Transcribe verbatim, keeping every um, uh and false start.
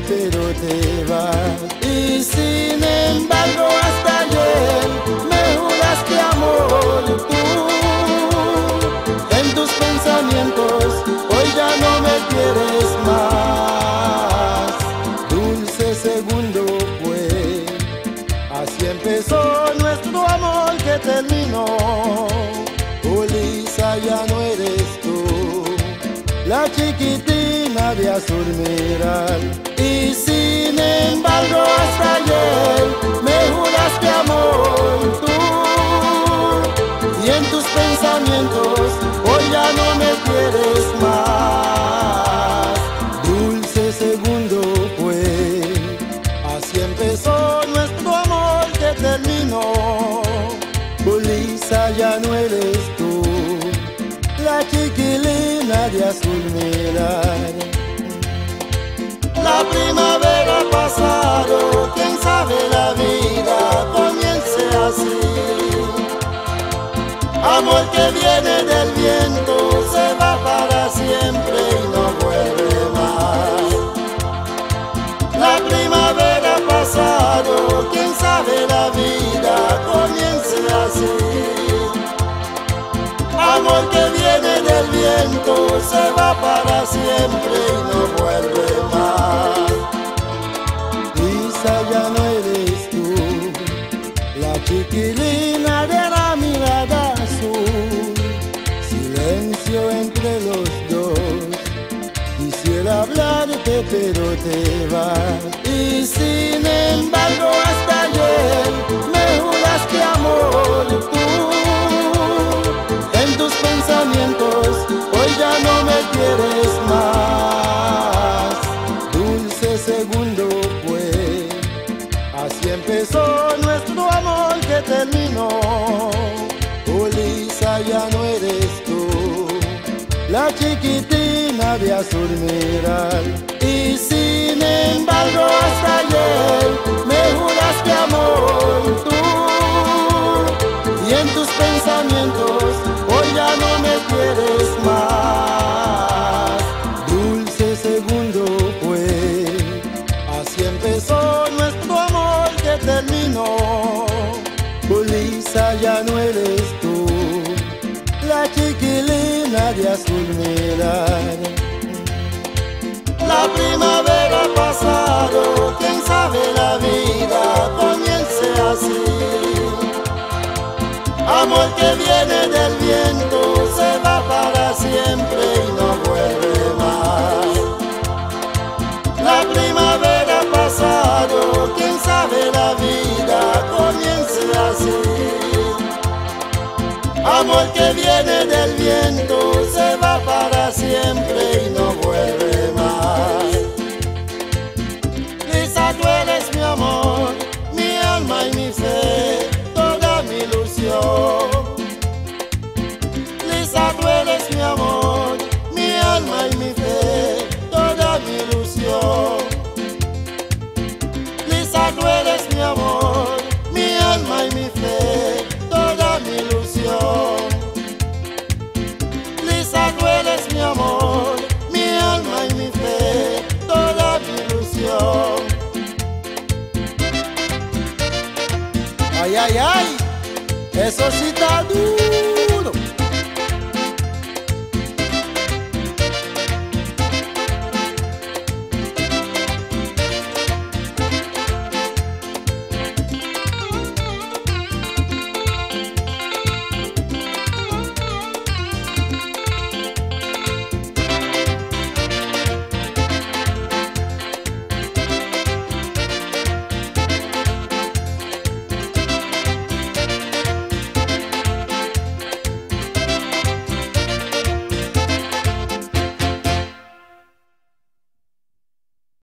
pero te vas. Y sin embargo hasta ayer me juraste amor tú. En tus pensamientos hoy ya no me quieres más. Dulce segundo fue, así empezó nuestro amor que terminó. Oh Lisa, ya no eres tú, la chiquitina de azul miral. Y sin embargo hasta ayer me juraste amor tú. Y en tus pensamientos hoy ya no me quieres más. Dulce segundo fue, así empezó nuestro amor que terminó. Oh Lisa, ya no eres tú, la chiquilina de azul mirar. La primavera ha pasado, quién sabe la vida comience así. Amor que viene del viento se va para siempre y no vuelve más. La primavera ha pasado, quién sabe la vida comience así. Amor que viene del viento se va para siempre y no vuelve más. Lisa, ya no eres tú, la chiquilina de la mirada azul. Silencio entre los dos, quisiera hablarte pero te vas. Y sin embargo hasta ayer me juraste amor tú. En tus pensamientos hoy ya no me quieres más. Dulce segundo fue, así empezó nuestro amor que terminó. Oh Lisa, ya no eres tú, la chiquitina de azul mirar. Y sin embargo hasta ayer me juraste amor tú. Y en tus pensamientos hoy ya no me quieres más. Dulce segundo fue, así empezó nuestro amor que terminó. Oh Lisa, ya no eres tú, la chiquilina de azul mirar. La primavera ha pasado, quién sabe la vida comience así. Amor que viene del viento se va para siempre y no vuelve más. La primavera ha pasado, quién sabe la vida comience así. Amor que viene del viento se va para siempre y no vuelve más. Lisa, tú eres mi amor, mi alma y mi fe, toda mi ilusión. Lisa, tú eres mi amor, mi alma y mi fe, toda mi ilusión. Lisa, tú eres mi amor, mi alma y mi fe, toda mi ilusión. Lisa, tú eres mi amor, mi alma y mi fe, toda mi ilusión. Ay, ay, ay, eso sí